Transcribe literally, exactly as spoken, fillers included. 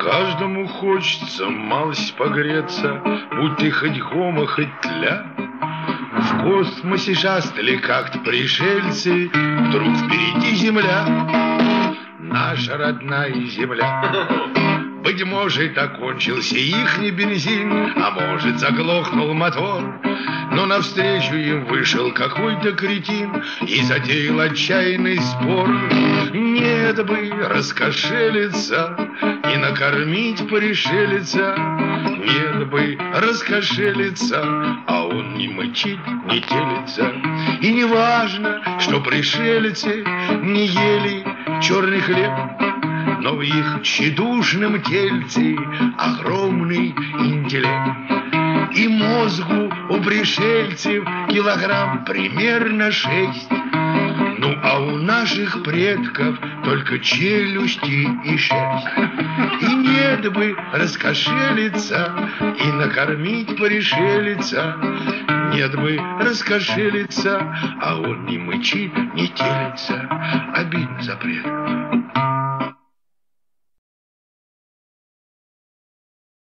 Каждому хочется малость погреться, будь ты хоть гомо, хоть тля. В космосе шастали как-то пришельцы, вдруг впереди земля, наша родная земля. Быть может, окончился ихний бензин, а может, заглохнул мотор, но навстречу им вышел какой-то кретин и затеял отчаянный спор. Нет бы раскошелиться и накормить пришелица, нет бы раскошелиться, а он не мычит, не телится. И не важно, что пришельцы не ели черный хлеб, но в их тщедушном тельце огромный интеллект. И мозгу у пришельцев килограмм примерно шесть. Ну, а у наших предков только челюсти и шерсть. И нет бы раскошелиться и накормить пришелица, нет бы раскошелиться, а он не мычит, не телится. Обидно за предков.